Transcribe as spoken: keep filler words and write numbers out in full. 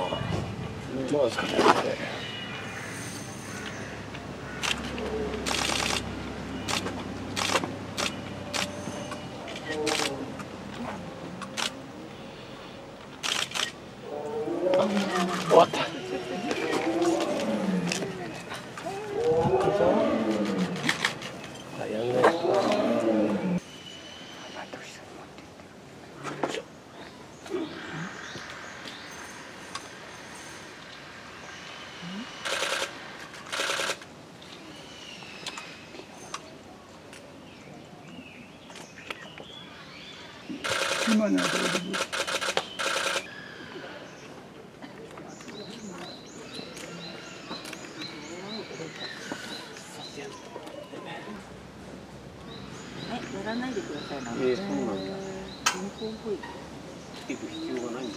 どうですかね。終わった。あ、やんない。 今のはどうでもやらないでくださいな。 えー、そうなんだ。 日本っぽい。 行く必要がないんだ。